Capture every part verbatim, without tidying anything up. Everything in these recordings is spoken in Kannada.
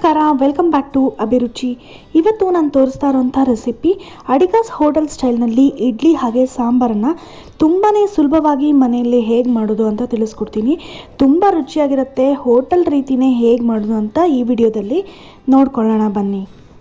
ನಮಸ್ಕಾರ, ವೆಲ್ಕಮ್ ಬ್ಯಾಕ್ ಟು ಅಭಿರುಚಿ. ಇವತ್ತು ನಾನು ತೋರಿಸ್ತಾ ಇರೋಂಥ ರೆಸಿಪಿ ಅಡಿಗಾಸ್ ಹೋಟೆಲ್ ಸ್ಟೈಲ್ನಲ್ಲಿ ಇಡ್ಲಿ ಹಾಗೆ ಸಾಂಬಾರನ್ನು ತುಂಬಾ ಸುಲಭವಾಗಿ ಮನೆಯಲ್ಲಿ ಹೇಗೆ ಮಾಡೋದು ಅಂತ ತಿಳಿಸ್ಕೊಡ್ತೀನಿ. ತುಂಬ ರುಚಿಯಾಗಿರುತ್ತೆ. ಹೋಟೆಲ್ ರೀತಿಯೇ ಹೇಗೆ ಮಾಡೋದು ಅಂತ ಈ ವಿಡಿಯೋದಲ್ಲಿ ನೋಡ್ಕೊಳ್ಳೋಣ ಬನ್ನಿ.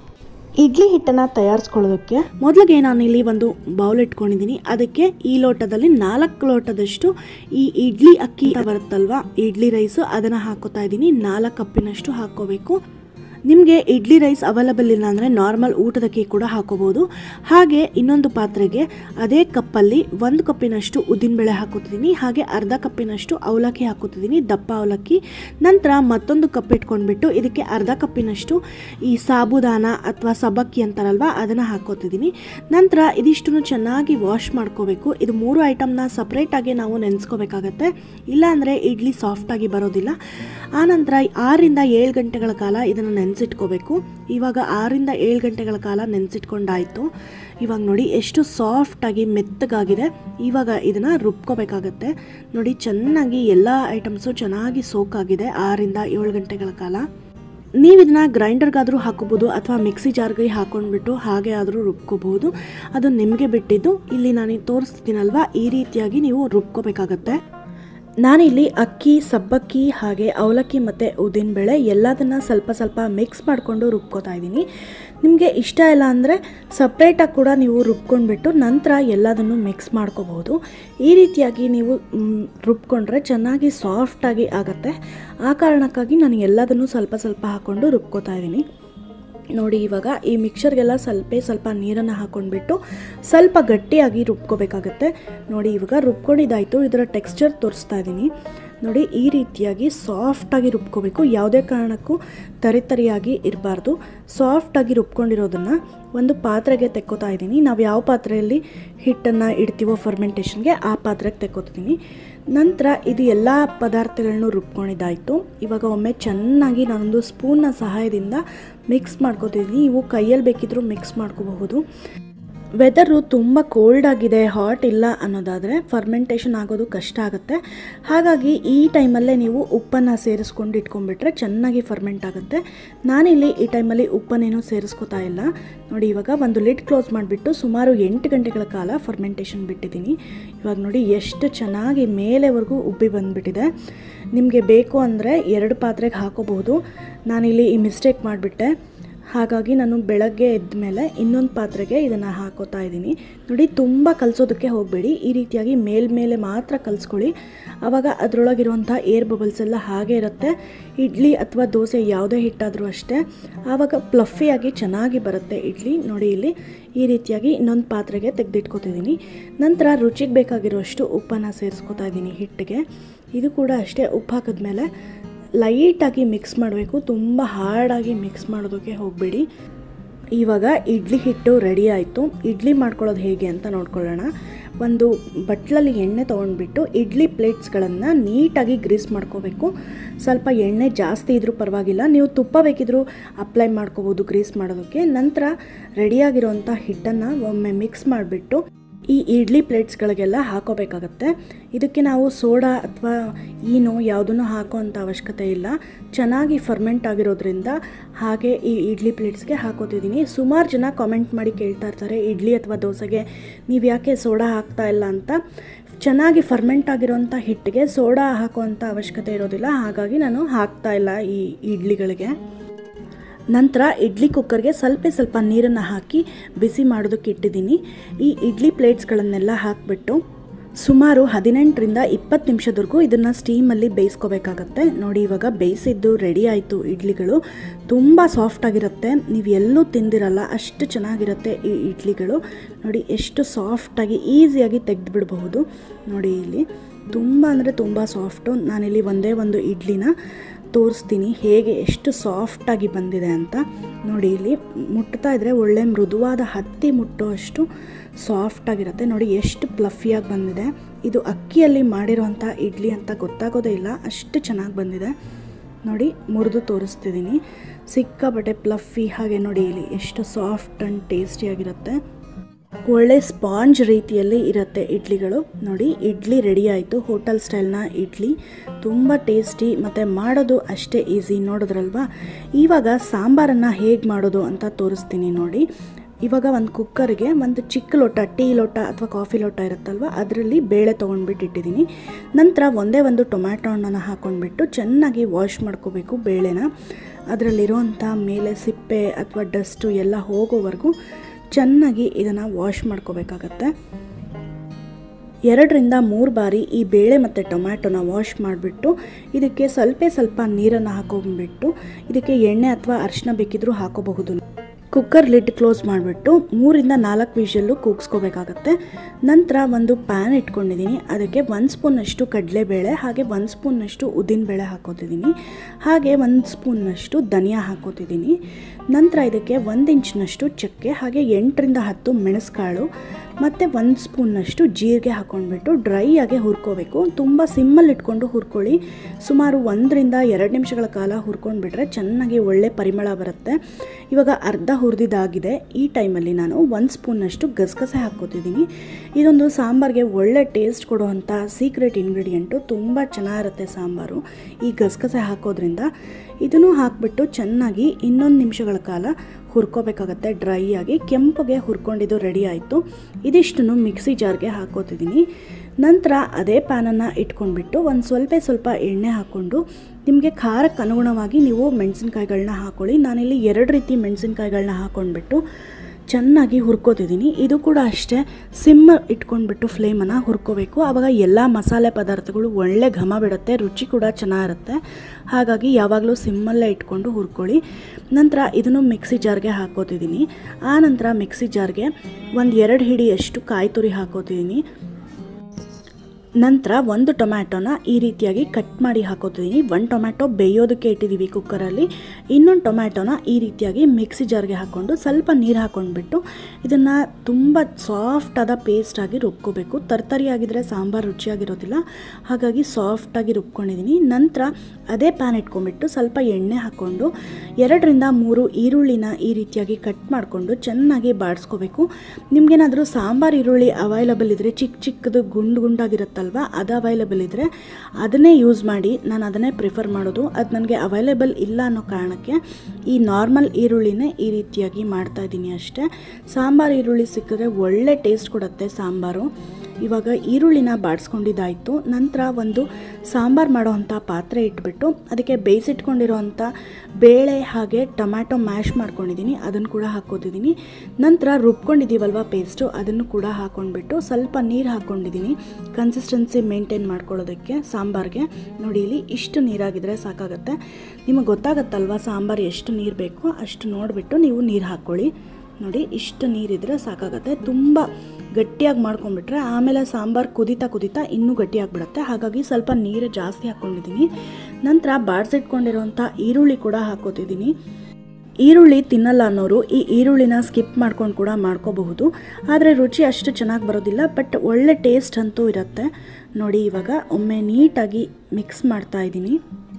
ಇಡ್ಲಿ ಹಿಟ್ಟನ್ನು ತಯಾರಿಸ್ಕೊಳ್ಳೋದಕ್ಕೆ ಮೊದಲಿಗೆ ನಾನಿಲ್ಲಿ ಒಂದು ಬೌಲ್ ಇಟ್ಕೊಂಡಿದ್ದೀನಿ. ಅದಕ್ಕೆ ಈ ಲೋಟದಲ್ಲಿ ನಾಲ್ಕು ಲೋಟದಷ್ಟು ಈ ಇಡ್ಲಿ ಅಕ್ಕಿ ಬರುತ್ತಲ್ವಾ, ಇಡ್ಲಿ ರೈಸು, ಅದನ್ನು ಹಾಕೋತಾ ಇದ್ದೀನಿ. ನಾಲ್ಕು ಕಪ್ಪಿನಷ್ಟು ಹಾಕೋಬೇಕು. ನಿಮಗೆ ಇಡ್ಲಿ ರೈಸ್ ಅವೈಲಬಲ್ ಇಲ್ಲ ಅಂದರೆ ನಾರ್ಮಲ್ ಊಟದಕ್ಕೆ ಕೂಡ ಹಾಕೋಬೋದು. ಹಾಗೆ ಇನ್ನೊಂದು ಪಾತ್ರೆಗೆ ಅದೇ ಕಪ್ಪಲ್ಲಿ ಒಂದು ಕಪ್ಪಿನಷ್ಟು ಉದ್ದಿನಬೇಳೆ ಹಾಕೋತಿದ್ದೀನಿ. ಹಾಗೆ ಅರ್ಧ ಕಪ್ಪಿನಷ್ಟು ಅವಲಕ್ಕಿ ಹಾಕೋತಿದ್ದೀನಿ, ದಪ್ಪ ಅವಲಕ್ಕಿ. ನಂತರ ಮತ್ತೊಂದು ಕಪ್ ಇಟ್ಕೊಂಡ್ಬಿಟ್ಟು ಇದಕ್ಕೆ ಅರ್ಧ ಕಪ್ಪಿನಷ್ಟು ಈ ಸಾಬುದಾನ ಅಥವಾ ಸಬ್ಬಕ್ಕಿ ಅಂತಾರಲ್ವ, ಅದನ್ನು ಹಾಕೋತಿದ್ದೀನಿ. ನಂತರ ಇದಿಷ್ಟನ್ನು ಚೆನ್ನಾಗಿ ವಾಶ್ ಮಾಡ್ಕೋಬೇಕು. ಇದು ಮೂರು ಐಟಮ್ನ ಸಪ್ರೇಟಾಗಿ ನಾವು ನೆನೆಸ್ಕೋಬೇಕಾಗತ್ತೆ, ಇಲ್ಲಾಂದರೆ ಇಡ್ಲಿ ಸಾಫ್ಟಾಗಿ ಬರೋದಿಲ್ಲ. ಆನಂತರ ಆರರಿಂದ ಏಳು ಗಂಟೆಗಳ ಕಾಲ ಇದನ್ನು ನೆನೆಸಿಟ್ಕೋಬೇಕು. ಇವಾಗ ಆರರಿಂದ ಏಳು ಗಂಟೆಗಳ ಕಾಲ ನೆನೆಸಿಟ್ಕೊಂಡಾಯಿತು. ಇವಾಗ ನೋಡಿ ಎಷ್ಟು ಸಾಫ್ಟಾಗಿ ಮೆತ್ತಗಾಗಿದೆ. ಇವಾಗ ಇದನ್ನು ರುಬ್ಕೋಬೇಕಾಗತ್ತೆ. ನೋಡಿ ಚೆನ್ನಾಗಿ ಎಲ್ಲ ಐಟಮ್ಸು ಚೆನ್ನಾಗಿ ಸೋಕಾಗಿದೆ ಆರರಿಂದ ಏಳು ಗಂಟೆಗಳ ಕಾಲ. ನೀವು ಇದನ್ನು ಗ್ರೈಂಡರ್ಗಾದರೂ ಹಾಕೋಬೋದು ಅಥವಾ ಮಿಕ್ಸಿ ಜಾರ್ಗೆ ಹಾಕೊಂಡ್ಬಿಟ್ಟು ಹಾಗೆ ಆದರೂ ರುಬ್ಕೋಬಹುದು. ಅದು ನಿಮಗೆ ಬಿಟ್ಟಿದ್ದು. ಇಲ್ಲಿ ನಾನು ತೋರಿಸ್ತೀನಲ್ವ, ಈ ರೀತಿಯಾಗಿ ನೀವು ರುಬ್ಕೋಬೇಕಾಗತ್ತೆ. ನಾನಿಲ್ಲಿ ಅಕ್ಕಿ, ಸಬ್ಬಕ್ಕಿ ಹಾಗೆ ಅವಲಕ್ಕಿ ಮತ್ತು ಉದ್ದಿನಬೇಳೆ ಎಲ್ಲದನ್ನು ಸ್ವಲ್ಪ ಸ್ವಲ್ಪ ಮಿಕ್ಸ್ ಮಾಡಿಕೊಂಡು ರುಬ್ಕೋತಾ ಇದ್ದೀನಿ. ನಿಮಗೆ ಇಷ್ಟ ಇಲ್ಲ ಅಂದರೆ ಸಪ್ರೇಟಾಗಿ ಕೂಡ ನೀವು ರುಬ್ಕೊಂಡ್ಬಿಟ್ಟು ನಂತರ ಎಲ್ಲದನ್ನು ಮಿಕ್ಸ್ ಮಾಡ್ಕೋಬಹುದು. ಈ ರೀತಿಯಾಗಿ ನೀವು ರುಬ್ಕೊಂಡ್ರೆ ಚೆನ್ನಾಗಿ ಸಾಫ್ಟಾಗಿ ಆಗುತ್ತೆ. ಆ ಕಾರಣಕ್ಕಾಗಿ ನಾನು ಎಲ್ಲದನ್ನು ಸ್ವಲ್ಪ ಸ್ವಲ್ಪ ಹಾಕ್ಕೊಂಡು ರುಬ್ಕೋತಾ ಇದ್ದೀನಿ. ನೋಡಿ, ಇವಾಗ ಈ ಮಿಕ್ಸರ್ಗೆಲ್ಲ ಸ್ವಲ್ಪ ಸ್ವಲ್ಪ ನೀರನ್ನು ಹಾಕ್ಕೊಂಡ್ಬಿಟ್ಟು ಸ್ವಲ್ಪ ಗಟ್ಟಿಯಾಗಿ ರುಬ್ಕೋಬೇಕಾಗತ್ತೆ. ನೋಡಿ, ಇವಾಗ ರುಬ್ಕೊಂಡಿದ್ದಾಯಿತು. ಇದರ ಟೆಕ್ಸ್ಚರ್ ತೋರಿಸ್ತಾ ಇದ್ದೀನಿ. ನೋಡಿ, ಈ ರೀತಿಯಾಗಿ ಸಾಫ್ಟಾಗಿ ರುಬ್ಕೋಬೇಕು. ಯಾವುದೇ ಕಾರಣಕ್ಕೂ ತರಿತರಿಯಾಗಿ ಇರಬಾರ್ದು. ಸಾಫ್ಟಾಗಿ ರುಬ್ಕೊಂಡಿರೋದನ್ನು ಒಂದು ಪಾತ್ರೆಗೆ ತೆಕ್ಕೋತಾ ಇದ್ದೀನಿ. ನಾವು ಯಾವ ಪಾತ್ರೆಯಲ್ಲಿ ಹಿಟ್ಟನ್ನು ಇಡ್ತೀವೋ ಫರ್ಮೆಂಟೇಷನ್ಗೆ, ಆ ಪಾತ್ರೆಗೆ ತೆಕ್ಕೋತಿದ್ದೀನಿ. ನಂತರ ಇದು ಎಲ್ಲ ಪದಾರ್ಥಗಳನ್ನು ರುಬ್ಕೊಂಡಿದ್ದಾಯಿತು. ಇವಾಗ ಒಮ್ಮೆ ಚೆನ್ನಾಗಿ ನಾನೊಂದು ಸ್ಪೂನ್ನ ಸಹಾಯದಿಂದ ಮಿಕ್ಸ್ ಮಾಡ್ಕೋತಿದ್ದೀನಿ. ನೀವು ಕೈಯಲ್ಲಿ ಬೇಕಿದ್ರೂ ಮಿಕ್ಸ್ ಮಾಡ್ಕೋಬಹುದು. ವೆದರು ತುಂಬ ಕೋಲ್ಡ್ ಆಗಿದೆ, ಹಾಟ್ ಇಲ್ಲ ಅನ್ನೋದಾದರೆ ಫರ್ಮೆಂಟೇಷನ್ ಆಗೋದು ಕಷ್ಟ ಆಗುತ್ತೆ. ಹಾಗಾಗಿ ಈ ಟೈಮಲ್ಲೇ ನೀವು ಉಪ್ಪನ್ನು ಸೇರಿಸ್ಕೊಂಡು ಇಟ್ಕೊಂಡ್ಬಿಟ್ರೆ ಚೆನ್ನಾಗಿ ಫರ್ಮೆಂಟ್ ಆಗುತ್ತೆ. ನಾನಿಲ್ಲಿ ಈ ಟೈಮಲ್ಲಿ ಉಪ್ಪನ್ನೇನು ಸೇರಿಸ್ಕೋತಾ ಇಲ್ಲ. ನೋಡಿ, ಇವಾಗ ಒಂದು ಲಿಡ್ ಕ್ಲೋಸ್ ಮಾಡಿಬಿಟ್ಟು ಸುಮಾರು ಎಂಟು ಗಂಟೆಗಳ ಕಾಲ ಫರ್ಮೆಂಟೇಷನ್ ಬಿಟ್ಟಿದ್ದೀನಿ. ಇವಾಗ ನೋಡಿ ಎಷ್ಟು ಚೆನ್ನಾಗಿ ಮೇಲೆವರೆಗೂ ಉಬ್ಬಿ ಬಂದುಬಿಟ್ಟಿದೆ. ನಿಮಗೆ ಬೇಕು ಅಂದರೆ ಎರಡು ಪಾತ್ರೆಗೆ ಹಾಕೋಬಹುದು. ನಾನಿಲ್ಲಿ ಈ ಮಿಸ್ಟೇಕ್ ಮಾಡಿಬಿಟ್ಟೆ. ಹಾಗಾಗಿ ನಾನು ಬೆಳಗ್ಗೆ ಎದ್ದ ಮೇಲೆ ಇನ್ನೊಂದು ಪಾತ್ರೆಗೆ ಇದನ್ನು ಹಾಕೋತಾ ಇದ್ದೀನಿ. ನೋಡಿ, ತುಂಬ ಕಲಸೋದಕ್ಕೆ ಹೋಗಬೇಡಿ. ಈ ರೀತಿಯಾಗಿ ಮೇಲ್ಮೇಲೆ ಮಾತ್ರ ಕಲಿಸ್ಕೊಳ್ಳಿ. ಆವಾಗ ಅದರೊಳಗಿರುವಂಥ ಏರ್ ಬಬಲ್ಸ್ ಎಲ್ಲ ಹಾಗೆ ಇರುತ್ತೆ. ಇಡ್ಲಿ ಅಥವಾ ದೋಸೆ ಯಾವುದೇ ಹಿಟ್ಟಾದರೂ ಅಷ್ಟೇ, ಆವಾಗ ಪ್ಲಫಿಯಾಗಿ ಚೆನ್ನಾಗಿ ಬರುತ್ತೆ ಇಡ್ಲಿ. ನೋಡಿ, ಇಲ್ಲಿ ಈ ರೀತಿಯಾಗಿ ಇನ್ನೊಂದು ಪಾತ್ರೆಗೆ ತೆಗೆದಿಟ್ಕೋತಿದ್ದೀನಿ. ನಂತರ ರುಚಿಗೆ ಬೇಕಾಗಿರೋಷ್ಟು ಉಪ್ಪನ್ನು ಸೇರಿಸ್ಕೋತಾ ಇದ್ದೀನಿ ಹಿಟ್ಟಿಗೆ. ಇದು ಕೂಡ ಅಷ್ಟೇ, ಉಪ್ಪು ಹಾಕಿದ್ಮೇಲೆ ಲೈಟಾಗಿ ಮಿಕ್ಸ್ ಮಾಡಬೇಕು. ತುಂಬ ಹಾರ್ಡಾಗಿ ಮಿಕ್ಸ್ ಮಾಡೋದಕ್ಕೆ ಹೋಗಬೇಡಿ. ಇವಾಗ ಇಡ್ಲಿ ಹಿಟ್ಟು ರೆಡಿ ಆಯಿತು. ಇಡ್ಲಿ ಮಾಡ್ಕೊಳ್ಳೋದು ಹೇಗೆ ಅಂತ ನೋಡ್ಕೊಳ್ಳೋಣ. ಒಂದು ಬಟ್ಲಲ್ಲಿ ಎಣ್ಣೆ ತೊಗೊಂಡ್ಬಿಟ್ಟು ಇಡ್ಲಿ ಪ್ಲೇಟ್ಸ್ಗಳನ್ನು ನೀಟಾಗಿ ಗ್ರೀಸ್ ಮಾಡ್ಕೋಬೇಕು. ಸ್ವಲ್ಪ ಎಣ್ಣೆ ಜಾಸ್ತಿ ಇದ್ದರೂ ಪರವಾಗಿಲ್ಲ, ನೀವು ತುಪ್ಪ ಬೇಕಿದ್ರೂ ಅಪ್ಲೈ ಮಾಡ್ಕೋಬೋದು ಗ್ರೀಸ್ ಮಾಡೋದಕ್ಕೆ. ನಂತರ ರೆಡಿಯಾಗಿರೋಂಥ ಹಿಟ್ಟನ್ನು ಒಮ್ಮೆ ಮಿಕ್ಸ್ ಮಾಡಿಬಿಟ್ಟು ಈ ಇಡ್ಲಿ ಪ್ಲೇಟ್ಸ್ಗಳಿಗೆಲ್ಲ ಹಾಕೋಬೇಕಾಗತ್ತೆ. ಇದಕ್ಕೆ ನಾವು ಸೋಡಾ ಅಥವಾ ಈನೋ ಯಾವುದನ್ನು ಹಾಕೋ ಅಂಥ ಅವಶ್ಯಕತೆ ಇಲ್ಲ. ಚೆನ್ನಾಗಿ ಫರ್ಮೆಂಟ್ ಆಗಿರೋದ್ರಿಂದ ಹಾಗೆ ಈ ಇಡ್ಲಿ ಪ್ಲೇಟ್ಸ್ಗೆ ಹಾಕೋತಿದ್ದೀನಿ. ಸುಮಾರು ಜನ ಕಾಮೆಂಟ್ ಮಾಡಿ ಕೇಳ್ತಾ ಇರ್ತಾರೆ, ಇಡ್ಲಿ ಅಥವಾ ದೋಸೆಗೆ ನೀವು ಯಾಕೆ ಸೋಡಾ ಹಾಕ್ತಾ ಇಲ್ಲ ಅಂತ. ಚೆನ್ನಾಗಿ ಫರ್ಮೆಂಟ್ ಆಗಿರೋಂಥ ಹಿಟ್ಟಿಗೆ ಸೋಡಾ ಹಾಕುವಂಥ ಅವಶ್ಯಕತೆ ಇರೋದಿಲ್ಲ. ಹಾಗಾಗಿ ನಾನು ಹಾಕ್ತಾ ಇಲ್ಲ ಈ ಇಡ್ಲಿಗಳಿಗೆ. ನಂತರ ಇಡ್ಲಿ ಕುಕ್ಕರ್ಗೆ ಸ್ವಲ್ಪ ಸ್ವಲ್ಪ ನೀರನ್ನು ಹಾಕಿ ಬಿಸಿ ಮಾಡೋದಕ್ಕೆ ಇಟ್ಟಿದ್ದೀನಿ. ಈ ಇಡ್ಲಿ ಪ್ಲೇಟ್ಸ್ಗಳನ್ನೆಲ್ಲ ಹಾಕಿಬಿಟ್ಟು ಸುಮಾರು ಹದಿನೆಂಟರಿಂದ ಇಪ್ಪತ್ತು ನಿಮಿಷದವರೆಗೂ ಇದನ್ನು ಸ್ಟೀಮಲ್ಲಿ ಬೇಯಿಸ್ಕೋಬೇಕಾಗತ್ತೆ. ನೋಡಿ, ಇವಾಗ ಬೇಯಿಸಿದ್ದು ರೆಡಿ ಆಯಿತು. ಇಡ್ಲಿಗಳು ತುಂಬ ಸಾಫ್ಟಾಗಿರುತ್ತೆ. ನೀವು ಎಲ್ಲೂ ತಿಂದಿರಲ್ಲ, ಅಷ್ಟು ಚೆನ್ನಾಗಿರುತ್ತೆ ಈ ಇಡ್ಲಿಗಳು. ನೋಡಿ, ಎಷ್ಟು ಸಾಫ್ಟಾಗಿ ಈಸಿಯಾಗಿ ತೆಗೆದುಬಿಡಬಹುದು. ನೋಡಿ, ಇಲ್ಲಿ ತುಂಬ ಅಂದರೆ ತುಂಬ ಸಾಫ್ಟು. ನಾನಿಲ್ಲಿ ಒಂದೇ ಒಂದು ಇಡ್ಲಿನ ತೋರಿಸ್ತೀನಿ ಹೇಗೆ ಎಷ್ಟು ಸಾಫ್ಟಾಗಿ ಬಂದಿದೆ ಅಂತ. ನೋಡಿ, ಇಲ್ಲಿ ಮುಟ್ತಾ ಇದ್ದರೆ ಒಳ್ಳೆ ಮೃದುವಾದ ಹತ್ತಿ ಮುಟ್ಟೋ ಅಷ್ಟು ಸಾಫ್ಟಾಗಿರುತ್ತೆ. ನೋಡಿ ಎಷ್ಟು ಪ್ಲಫಿಯಾಗಿ ಬಂದಿದೆ. ಇದು ಅಕ್ಕಿಯಲ್ಲಿ ಮಾಡಿರೋಂಥ ಇಡ್ಲಿ ಅಂತ ಗೊತ್ತಾಗೋದೇ ಇಲ್ಲ, ಅಷ್ಟು ಚೆನ್ನಾಗಿ ಬಂದಿದೆ. ನೋಡಿ, ಮುರಿದು ತೋರಿಸ್ತಿದ್ದೀನಿ. ಸಿಕ್ಕಾಪಟ್ಟೆ ಪ್ಲಫಿ. ಹಾಗೆ ನೋಡಿ ಇಲ್ಲಿ ಎಷ್ಟು ಸಾಫ್ಟ್ ಆ್ಯಂಡ್ ಟೇಸ್ಟಿಯಾಗಿರುತ್ತೆ. ಒಳ್ಳೆ ಸ್ಪಾಂಜ್ ರೀತಿಯಲ್ಲಿ ಇರುತ್ತೆ ಇಡ್ಲಿಗಳು. ನೋಡಿ ಇಡ್ಲಿ ರೆಡಿ ಆಯಿತು. ಹೋಟೆಲ್ ಸ್ಟೈಲ್ನ ಇಡ್ಲಿ ತುಂಬ ಟೇಸ್ಟಿ ಮತ್ತು ಮಾಡೋದು ಅಷ್ಟೇ ಈಸಿ. ನೋಡಿದ್ರಲ್ವಾ? ಇವಾಗ ಸಾಂಬಾರನ್ನು ಹೇಗೆ ಮಾಡೋದು ಅಂತ ತೋರಿಸ್ತೀನಿ ನೋಡಿ. ಇವಾಗ ಒಂದು ಕುಕ್ಕರ್ಗೆ ಒಂದು ಚಿಕ್ಕ ಲೋಟ, ಟೀ ಲೋಟ ಅಥವಾ ಕಾಫಿ ಲೋಟ ಇರುತ್ತಲ್ವ, ಅದರಲ್ಲಿ ಬೇಳೆ ತೊಗೊಂಡ್ಬಿಟ್ಟು ಇಟ್ಟಿದ್ದೀನಿ. ನಂತರ ಒಂದೇ ಒಂದು ಟೊಮ್ಯಾಟೊ ಹಣ್ಣನ್ನು ಹಾಕ್ಕೊಂಡ್ಬಿಟ್ಟು ಚೆನ್ನಾಗಿ ವಾಶ್ ಮಾಡ್ಕೋಬೇಕು ಬೇಳೆನ. ಅದರಲ್ಲಿರುವಂಥ ಮೇಲೆ ಸಿಪ್ಪೆ ಅಥವಾ ಡಸ್ಟು ಎಲ್ಲ ಹೋಗೋವರೆಗೂ ಚೆನ್ನಾಗಿ ಇದನ್ನು ವಾಶ್ ಮಾಡ್ಕೋಬೇಕಾಗತ್ತೆ. ಎರಡರಿಂದ ಮೂರು ಬಾರಿ ಈ ಬೇಳೆ ಮತ್ತು ಟೊಮ್ಯಾಟೊನ ವಾಶ್ ಮಾಡಿಬಿಟ್ಟು ಇದಕ್ಕೆ ಸ್ವಲ್ಪ ಸ್ವಲ್ಪ ನೀರನ್ನು ಹಾಕೊಂಡ್ಬಿಟ್ಟು ಇದಕ್ಕೆ ಎಣ್ಣೆ ಅಥವಾ ಅರಿಶಿನ ಬೇಕಿದ್ರೂ ಹಾಕೋಬಹುದು. ಕುಕ್ಕರ್ ಲಿಡ್ ಕ್ಲೋಸ್ ಮಾಡಿಬಿಟ್ಟು ಮೂರಿಂದ ನಾಲ್ಕು ವಿಷಲ್ಲು ಕೂಗಿಸ್ಕೋಬೇಕಾಗತ್ತೆ. ನಂತರ ಒಂದು ಪ್ಯಾನ್ ಇಟ್ಕೊಂಡಿದ್ದೀನಿ. ಅದಕ್ಕೆ ಒಂದು ಸ್ಪೂನಷ್ಟು ಕಡಲೆಬೇಳೆ ಹಾಗೆ ಒಂದು ಸ್ಪೂನಷ್ಟು ಉದ್ದಿನಬೇಳೆ ಹಾಕೋತಿದ್ದೀನಿ. ಹಾಗೆ ಒಂದು ಸ್ಪೂನ್ನಷ್ಟು ಧನಿಯಾ ಹಾಕೋತಿದ್ದೀನಿ. ನಂತರ ಇದಕ್ಕೆ ಒಂದು ಇಂಚಿನಷ್ಟು ಚಕ್ಕೆ ಹಾಗೆ ಎಂಟರಿಂದ ಹತ್ತು ಮೆಣಸುಕಾಳು ಮತ್ತು ಒಂದು ಸ್ಪೂನ್ನಷ್ಟು ಜೀರಿಗೆ ಹಾಕ್ಕೊಂಡ್ಬಿಟ್ಟು ಡ್ರೈ ಆಗಿ ಹುರ್ಕೋಬೇಕು. ತುಂಬ ಸಿಮ್ಮಲ್ಲಿ ಇಟ್ಕೊಂಡು ಹುರ್ಕೊಳ್ಳಿ. ಸುಮಾರು ಒಂದರಿಂದ ಎರಡು ನಿಮಿಷಗಳ ಕಾಲ ಹುರ್ಕೊಂಡ್ಬಿಟ್ರೆ ಚೆನ್ನಾಗಿ ಒಳ್ಳೆ ಪರಿಮಳ ಬರುತ್ತೆ. ಇವಾಗ ಅರ್ಧ ಹುರಿದಿದ್ದಾಗಿದೆ. ಈ ಟೈಮಲ್ಲಿ ನಾನು ಒಂದು ಸ್ಪೂನಷ್ಟು ಗಸಗಸೆ ಹಾಕ್ಕೋತಿದ್ದೀನಿ. ಇದೊಂದು ಸಾಂಬಾರಿಗೆ ಒಳ್ಳೆ ಟೇಸ್ಟ್ ಕೊಡುವಂಥ ಸೀಕ್ರೆಟ್ ಇಂಗ್ರೀಡಿಯೆಂಟು. ತುಂಬ ಚೆನ್ನಾಗಿರುತ್ತೆ ಸಾಂಬಾರು ಈ ಗಸಗಸೆ ಹಾಕೋದ್ರಿಂದ. ಇದನ್ನು ಹಾಕಿಬಿಟ್ಟು ಚೆನ್ನಾಗಿ ಇನ್ನೊಂದು ನಿಮಿಷಗಳ ಕಾಲ ಹುರ್ಕೋಬೇಕಾಗತ್ತೆ. ಡ್ರೈ ಆಗಿ ಕೆಂಪಗೆ ಹುರ್ಕೊಂಡಿದ್ದು ರೆಡಿ ಆಯಿತು. ಇದಿಷ್ಟನ್ನು ಮಿಕ್ಸಿ ಜಾರ್ಗೆ ಹಾಕೋತಿದ್ದೀನಿ. ನಂತರ ಅದೇ ಪ್ಯಾನನ್ನು ಇಟ್ಕೊಂಡ್ಬಿಟ್ಟು ಒಂದು ಸ್ವಲ್ಪ ಸ್ವಲ್ಪ ಎಣ್ಣೆ ಹಾಕ್ಕೊಂಡು ನಿಮಗೆ ಖಾರಕ್ಕೆ ಅನುಗುಣವಾಗಿ ನೀವು ಮೆಣಸಿನ್ಕಾಯಿಗಳನ್ನ ಹಾಕ್ಕೊಳ್ಳಿ. ನಾನಿಲ್ಲಿ ಎರಡು ರೀತಿ ಮೆಣಸಿನ್ಕಾಯಿಗಳನ್ನ ಹಾಕ್ಕೊಂಡ್ಬಿಟ್ಟು ಚೆನ್ನಾಗಿ ಹುರ್ಕೋತಿದ್ದೀನಿ. ಇದು ಕೂಡ ಅಷ್ಟೇ ಸಿಮ್ ಇಟ್ಕೊಂಡ್ಬಿಟ್ಟು ಫ್ಲೇಮನ್ನು ಹುರ್ಕೋಬೇಕು. ಆವಾಗ ಎಲ್ಲ ಮಸಾಲೆ ಪದಾರ್ಥಗಳು ಒಳ್ಳೆ ಘಮ ಬಿಡುತ್ತೆ, ರುಚಿ ಕೂಡ ಚೆನ್ನಾಗಿರುತ್ತೆ. ಹಾಗಾಗಿ ಯಾವಾಗಲೂ ಸಿಮ್ಮಲ್ಲೇ ಇಟ್ಕೊಂಡು ಹುರ್ಕೊಳ್ಳಿ. ನಂತರ ಇದನ್ನು ಮಿಕ್ಸಿ ಜಾರ್ಗೆ ಹಾಕೋತಿದ್ದೀನಿ. ಆ ನಂತರ ಮಿಕ್ಸಿ ಜಾರ್ಗೆ ಒಂದು ಎರಡು ಹಿಡಿಯಷ್ಟು ಕಾಯಿ ತುರಿ ಹಾಕೋತಿದ್ದೀನಿ. ನಂತರ ಒಂದು ಟೊಮ್ಯಾಟೊನ ಈ ರೀತಿಯಾಗಿ ಕಟ್ ಮಾಡಿ ಹಾಕೋತಿದ್ದೀನಿ. ಒಂದು ಟೊಮ್ಯಾಟೊ ಬೇಯೋದಕ್ಕೆ ಇಟ್ಟಿದ್ದೀವಿ ಕುಕ್ಕರಲ್ಲಿ. ಇನ್ನೊಂದು ಟೊಮ್ಯಾಟೊನ ಈ ರೀತಿಯಾಗಿ ಮಿಕ್ಸಿ ಜಾರ್ಗೆ ಹಾಕ್ಕೊಂಡು ಸ್ವಲ್ಪ ನೀರು ಹಾಕ್ಕೊಂಡ್ಬಿಟ್ಟು ಇದನ್ನು ತುಂಬ ಸಾಫ್ಟಾದ ಪೇಸ್ಟಾಗಿ ರುಬ್ಕೋಬೇಕು. ತರ್ತರಿಯಾಗಿದ್ದರೆ ಸಾಂಬಾರು ರುಚಿಯಾಗಿರೋದಿಲ್ಲ. ಹಾಗಾಗಿ ಸಾಫ್ಟಾಗಿ ರುಬ್ಕೊಂಡಿದ್ದೀನಿ. ನಂತರ ಅದೇ ಪ್ಯಾನ್ ಇಟ್ಕೊಂಡ್ಬಿಟ್ಟು ಸ್ವಲ್ಪ ಎಣ್ಣೆ ಹಾಕ್ಕೊಂಡು ಎರಡರಿಂದ ಮೂರು ಈರುಳ್ಳಿನ ಈ ರೀತಿಯಾಗಿ ಕಟ್ ಮಾಡಿಕೊಂಡು ಚೆನ್ನಾಗಿ ಬಾಡಿಸ್ಕೋಬೇಕು. ನಿಮಗೇನಾದರೂ ಸಾಂಬಾರು ಈರುಳ್ಳಿ ಅವೈಲಬಲ್ ಇದ್ದರೆ ಚಿಕ್ಕ ಚಿಕ್ಕದು ಗುಂಡು ಗುಂಡಾಗಿರುತ್ತಲ್ಲ ಅದು ಅವೈಲೇಬಲ್ ಇದ್ದರೆ ಅದನ್ನೇ ಯೂಸ್ ಮಾಡಿ. ನಾನು ಅದನ್ನೇ ಪ್ರಿಫರ್ ಮಾಡೋದು. ಅದು ನನಗೆ ಅವೈಲೇಬಲ್ ಇಲ್ಲ ಅನ್ನೋ ಕಾರಣಕ್ಕೆ ಈ ನಾರ್ಮಲ್ ಈರುಳ್ಳಿನೇ ಈ ರೀತಿಯಾಗಿ ಮಾಡ್ತಾಯಿದ್ದೀನಿ ಅಷ್ಟೇ. ಸಾಂಬಾರು ಈರುಳ್ಳಿ ಸಿಕ್ಕಿದ್ರೆ ಒಳ್ಳೆ ಟೇಸ್ಟ್ ಕೊಡುತ್ತೆ ಸಾಂಬಾರು. ಇವಾಗ ಈರುಳ್ಳಿನ ಬಾಡಿಸ್ಕೊಂಡಿದ್ದಾಯಿತು. ನಂತರ ಒಂದು ಸಾಂಬಾರು ಮಾಡೋವಂಥ ಪಾತ್ರೆ ಇಟ್ಬಿಟ್ಟು ಅದಕ್ಕೆ ಬೇಯಿಸಿಟ್ಕೊಂಡಿರೋವಂಥ ಬೇಳೆ ಹಾಗೆ ಟೊಮ್ಯಾಟೊ ಮ್ಯಾಶ್ ಮಾಡ್ಕೊಂಡಿದ್ದೀನಿ, ಅದನ್ನು ಕೂಡ ಹಾಕ್ಕೋತಿದ್ದೀನಿ. ನಂತರ ರುಬ್ಕೊಂಡಿದ್ದೀವಲ್ವ ಪೇಸ್ಟು, ಅದನ್ನು ಕೂಡ ಹಾಕ್ಕೊಂಡ್ಬಿಟ್ಟು ಸ್ವಲ್ಪ ನೀರು ಹಾಕ್ಕೊಂಡಿದ್ದೀನಿ ಕನ್ಸಿಸ್ಟೆನ್ಸಿ ಮೇಂಟೈನ್ ಮಾಡ್ಕೊಳ್ಳೋದಕ್ಕೆ ಸಾಂಬಾರಿಗೆ. ನೋಡಿ ಇಲ್ಲಿ ಇಷ್ಟು ನೀರಾಗಿದ್ದರೆ ಸಾಕಾಗುತ್ತೆ. ನಿಮಗೆ ಗೊತ್ತಾಗತ್ತಲ್ವ ಸಾಂಬಾರು ಎಷ್ಟು ನೀರು ಬೇಕು ಅಷ್ಟು ನೋಡಿಬಿಟ್ಟು ನೀವು ನೀರು ಹಾಕ್ಕೊಳ್ಳಿ. ನೋಡಿ ಇಷ್ಟು ನೀರಿದ್ರೆ ಸಾಕಾಗುತ್ತೆ. ತುಂಬ ಗಟ್ಟಿಯಾಗಿ ಮಾಡ್ಕೊಂಡ್ಬಿಟ್ರೆ ಆಮೇಲೆ ಸಾಂಬಾರು ಕುದೀತಾ ಕುದೀತಾ ಇನ್ನೂ ಗಟ್ಟಿಯಾಗಿಬಿಡುತ್ತೆ. ಹಾಗಾಗಿ ಸ್ವಲ್ಪ ನೀರು ಜಾಸ್ತಿ ಹಾಕ್ಕೊಂಡಿದ್ದೀನಿ. ನಂತರ ಬಾಡಿಸಿಟ್ಕೊಂಡಿರೋಂಥ ಈರುಳ್ಳಿ ಕೂಡ ಹಾಕ್ಕೋತಿದ್ದೀನಿ. ಈರುಳ್ಳಿ ತಿನ್ನಲ್ಲ ಅನ್ನೋರು ಈ ಈರುಳ್ಳಿನ ಸ್ಕಿಪ್ ಮಾಡ್ಕೊಂಡು ಕೂಡ ಮಾಡ್ಕೋಬಹುದು. ಆದರೆ ರುಚಿ ಅಷ್ಟು ಚೆನ್ನಾಗಿ ಬರೋದಿಲ್ಲ, ಬಟ್ ಒಳ್ಳೆ ಟೇಸ್ಟ್ ಅಂತೂ ಇರುತ್ತೆ. ನೋಡಿ ಇವಾಗ ಒಮ್ಮೆ ನೀಟಾಗಿ ಮಿಕ್ಸ್ ಮಾಡ್ತಾಯಿದ್ದೀನಿ.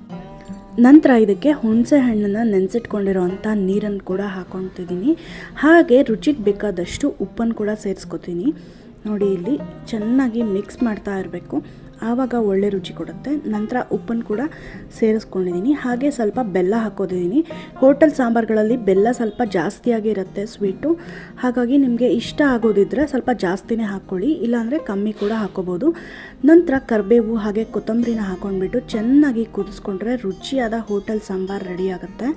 ನಂತರ ಇದಕ್ಕೆ ಹುಣಸೆ ಹಣ್ಣನ್ನು ನೆನೆಸಿಟ್ಕೊಂಡಿರೋವಂಥ ನೀರನ್ನು ಕೂಡ ಹಾಕ್ಕೊತಿದ್ದೀನಿ. ಹಾಗೆ ರುಚಿಗೆ ಬೇಕಾದಷ್ಟು ಉಪ್ಪನ್ನು ಕೂಡ ಸೇರಿಸ್ಕೊತೀನಿ. ನೋಡಿ ಇಲ್ಲಿ ಚೆನ್ನಾಗಿ ಮಿಕ್ಸ್ ಮಾಡ್ತಾ ಇರಬೇಕು, ಆವಾಗ ಒಳ್ಳೆ ರುಚಿ ಕೊಡುತ್ತೆ. ನಂತರ ಉಪ್ಪನ್ನು ಕೂಡ ಸೇರಿಸ್ಕೊಂಡಿದ್ದೀನಿ. ಹಾಗೆ ಸ್ವಲ್ಪ ಬೆಲ್ಲ ಹಾಕೋದಿದ್ದೀನಿ. ಹೋಟೆಲ್ ಸಾಂಬಾರುಗಳಲ್ಲಿ ಬೆಲ್ಲ ಸ್ವಲ್ಪ ಜಾಸ್ತಿಯಾಗಿ ಇರುತ್ತೆ ಸ್ವೀಟು. ಹಾಗಾಗಿ ನಿಮಗೆ ಇಷ್ಟ ಆಗೋದಿದ್ದರೆ ಸ್ವಲ್ಪ ಜಾಸ್ತಿನೇ ಹಾಕ್ಕೊಳ್ಳಿ, ಇಲ್ಲಾಂದರೆ ಕಮ್ಮಿ ಕೂಡ ಹಾಕ್ಕೋಬೋದು. ನಂತರ ಕರಿಬೇವು ಹಾಗೆ ಕೊತ್ತಂಬರಿನ ಹಾಕ್ಕೊಂಡ್ಬಿಟ್ಟು ಚೆನ್ನಾಗಿ ಕುದಿಸ್ಕೊಂಡ್ರೆ ರುಚಿಯಾದ ಹೋಟೆಲ್ ಸಾಂಬಾರು ರೆಡಿ ಆಗುತ್ತೆ.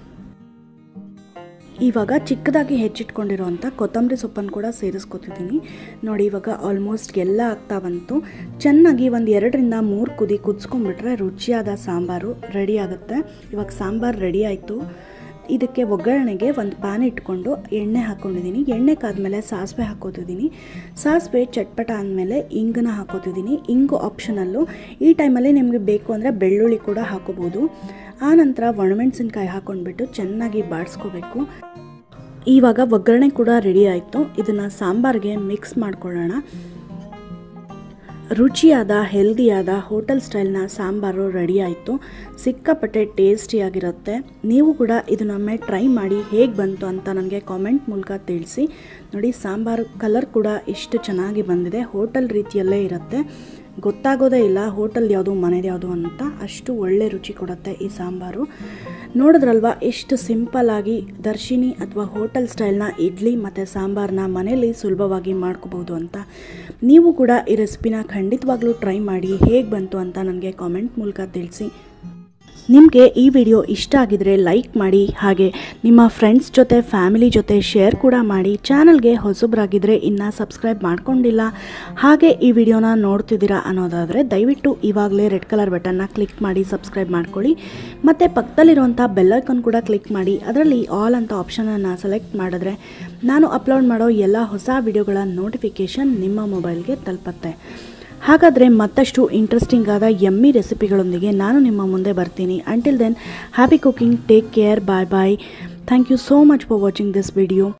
ಇವಾಗ ಚಿಕ್ಕದಾಗಿ ಹೆಚ್ಚಿಟ್ಕೊಂಡಿರೋವಂಥ ಕೊತ್ತಂಬರಿ ಸೊಪ್ಪನ್ನು ಕೂಡ ಸೇರಿಸ್ಕೊತಿದ್ದೀನಿ. ನೋಡಿ ಇವಾಗ ಆಲ್ಮೋಸ್ಟ್ ಎಲ್ಲ ಆಗ್ತಾ ಬಂತು. ಚೆನ್ನಾಗಿ ಒಂದು ಎರಡರಿಂದ ಮೂರು ಕುದಿ ಕುದಿಸ್ಕೊಂಡ್ಬಿಟ್ರೆ ರುಚಿಯಾದ ಸಾಂಬಾರು ರೆಡಿ ಆಗುತ್ತೆ. ಇವಾಗ ಸಾಂಬಾರು ರೆಡಿ ಆಯಿತು. ಇದಕ್ಕೆ ಒಗ್ಗರಣೆಗೆ ಒಂದು ಪ್ಯಾನ್ ಇಟ್ಕೊಂಡು ಎಣ್ಣೆ ಹಾಕ್ಕೊಂಡಿದ್ದೀನಿ. ಎಣ್ಣೆ ಕಾದ್ಮೇಲೆ ಸಾಸಿವೆ ಹಾಕೋತಿದ್ದೀನಿ. ಸಾಸಿವೆ ಚಟ್ಪಟ ಅಂದಮೇಲೆ ಇಂಗನ್ನ ಹಾಕೋತಿದ್ದೀನಿ. ಇಂಗು ಆಪ್ಷನಲ್ಲು. ಈ ಟೈಮಲ್ಲಿ ನಿಮಗೆ ಬೇಕು ಅಂದರೆ ಬೆಳ್ಳುಳ್ಳಿ ಕೂಡ ಹಾಕೋಬೋದು. ಆನಂತರ ಒಣಮೆಣಸಿನ್ಕಾಯಿ ಹಾಕ್ಕೊಂಡ್ಬಿಟ್ಟು ಚೆನ್ನಾಗಿ ಬಾಡಿಸ್ಕೋಬೇಕು. ಇವಾಗ ಒಗ್ಗರಣೆ ಕೂಡ ರೆಡಿ ಆಯಿತು. ಇದನ್ನು ಸಾಂಬಾರಿಗೆ ಮಿಕ್ಸ್ ಮಾಡ್ಕೊಳ್ಳೋಣ. ರುಚಿಯಾದ ಹೆಲ್ದಿಯಾದ ಹೋಟೆಲ್ ಸ್ಟೈಲ್ನ ಸಾಂಬಾರು ರೆಡಿ ಆಯಿತು. ಸಿಕ್ಕಾಪಟ್ಟೆ ಟೇಸ್ಟಿಯಾಗಿರುತ್ತೆ. ನೀವು ಕೂಡ ಇದನ್ನೊಮ್ಮೆ ಟ್ರೈ ಮಾಡಿ ಹೇಗೆ ಬಂತು ಅಂತ ನನಗೆ ಕಾಮೆಂಟ್ ಮೂಲಕ ತಿಳಿಸಿ. ನೋಡಿ, ಸಾಂಬಾರು ಕಲರ್ ಕೂಡ ಎಷ್ಟು ಚೆನ್ನಾಗಿ ಬಂದಿದೆ. ಹೋಟೆಲ್ ರೀತಿಯಲ್ಲೇ ಇರುತ್ತೆ, ಗೊತ್ತಾಗೋದೇ ಇಲ್ಲ ಹೋಟೆಲ್ ಯಾವುದು ಮನೆದು ಯಾವುದು ಅಂತ. ಅಷ್ಟು ಒಳ್ಳೆ ರುಚಿ ಕೊಡುತ್ತೆ ಈ ಸಾಂಬಾರು. ನೋಡಿದ್ರಲ್ವಾ ಎಷ್ಟು ಸಿಂಪಲ್ಲಾಗಿ ದರ್ಶಿನಿ ಅಥವಾ ಹೋಟೆಲ್ ಸ್ಟೈಲ್ನ ಇಡ್ಲಿ ಮತ್ತು ಸಾಂಬಾರನ್ನ ಮನೆಯಲ್ಲಿ ಸುಲಭವಾಗಿ ಮಾಡ್ಕೋಬೋದು ಅಂತ. ನೀವು ಕೂಡ ಈ ರೆಸಿಪಿನ ಖಂಡಿತವಾಗ್ಲೂ ಟ್ರೈ ಮಾಡಿ ಹೇಗೆ ಬಂತು ಅಂತ ನನಗೆ ಕಾಮೆಂಟ್ ಮೂಲಕ ತಿಳಿಸಿ. ನಿಮಗೆ ಈ ವಿಡಿಯೋ ಇಷ್ಟ ಆಗಿದರೆ ಲೈಕ್ ಮಾಡಿ, ಹಾಗೆ ನಿಮ್ಮ ಫ್ರೆಂಡ್ಸ್ ಜೊತೆ ಫ್ಯಾಮಿಲಿ ಜೊತೆ ಶೇರ್ ಕೂಡ ಮಾಡಿ. ಚಾನಲ್ಗೆ ಹೊಸಬರಾಗಿದ್ದರೆ ಇನ್ನೂ ಸಬ್ಸ್ಕ್ರೈಬ್ ಮಾಡ್ಕೊಂಡಿಲ್ಲ, ಹಾಗೆ ಈ ವಿಡಿಯೋನ ನೋಡ್ತಿದ್ದೀರಾ ಅನ್ನೋದಾದರೆ ದಯವಿಟ್ಟು ಇವಾಗಲೇ ರೆಡ್ ಕಲರ್ ಬಟನ್ನ ಕ್ಲಿಕ್ ಮಾಡಿ ಸಬ್ಸ್ಕ್ರೈಬ್ ಮಾಡ್ಕೊಳ್ಳಿ. ಮತ್ತು ಪಕ್ಕದಲ್ಲಿರುವಂಥ ಬೆಲ್ಲೈಕನ್ ಕೂಡ ಕ್ಲಿಕ್ ಮಾಡಿ, ಅದರಲ್ಲಿ ಆಲ್ ಅಂತ ಆಪ್ಷನನ್ನು ಸೆಲೆಕ್ಟ್ ಮಾಡಿದ್ರೆ ನಾನು ಅಪ್ಲೋಡ್ ಮಾಡೋ ಎಲ್ಲ ಹೊಸ ವಿಡಿಯೋಗಳ ನೋಟಿಫಿಕೇಷನ್ ನಿಮ್ಮ ಮೊಬೈಲ್ಗೆ ತಲುಪುತ್ತೆ. ಹಾಗಾದರೆ ಮತ್ತಷ್ಟು ಇಂಟ್ರೆಸ್ಟಿಂಗ್ ಆದ ಯಮ್ಮಿ ರೆಸಿಪಿಗಳೊಂದಿಗೆ ನಾನು ನಿಮ್ಮ ಮುಂದೆ ಬರ್ತೀನಿ. Until then, happy cooking, take care, bye bye. Thank you so much for watching this video.